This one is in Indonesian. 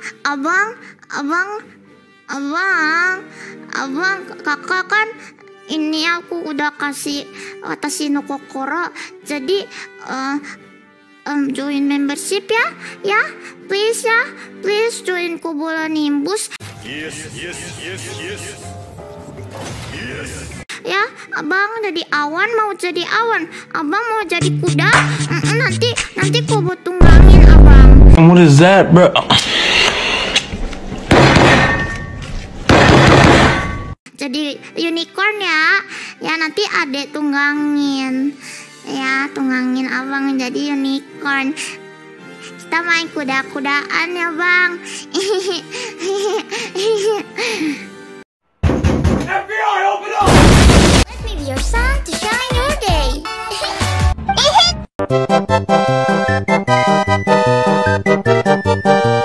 abang, abang, abang, kakak kan ini aku udah kasih Watashi no Kokoro, jadi join membership ya, please join Kubola Nimbus. Yes. Ya, abang jadi awan, mau jadi awan, abang mau jadi kuda, nanti Kobo tunggangin abang. What is that, bro? Jadi unicorn ya nanti adek tunggangin, ya tunggangin abang jadi unicorn. Kita main kuda-kudaan ya bang. FBI, open up! Let me be your sun to shine your day.